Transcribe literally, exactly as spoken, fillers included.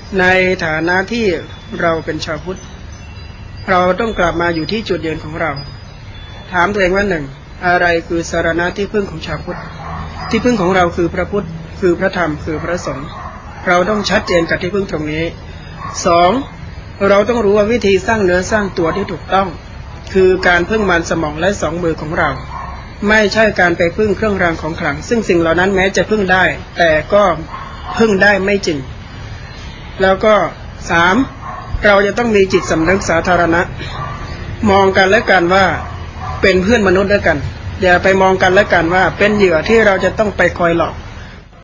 ในฐานะที่เราเป็นชาวพุทธเราต้องกลับมาอยู่ที่จุดยืนของเราถามตัวเองว่าหนึ่งอะไรคือสรณะที่พึ่งของชาวพุทธที่พึ่งของเราคือพระพุทธคือพระธรรมคือพระสงฆ์เราต้องชัดเจนกับที่พึ่งตรงนี้สองเราต้องรู้ว่าวิธีสร้างเนื้อสร้างตัวที่ถูกต้องคือการพึ่งมันสมองและสองมือของเราไม่ใช่การไปพึ่งเครื่องรางของขลังซึ่งสิ่งเหล่านั้นแม้จะพึ่งได้แต่ก็พึ่งได้ไม่จริงแล้วก็สามเราจะต้องมีจิตสำนึกสาธารณะมองกันและกันว่าเป็นเพื่อนมนุษย์ด้วยกันอย่าไปมองกันและกันว่าเป็นเหยื่อที่เราจะต้องไปคอยหลอก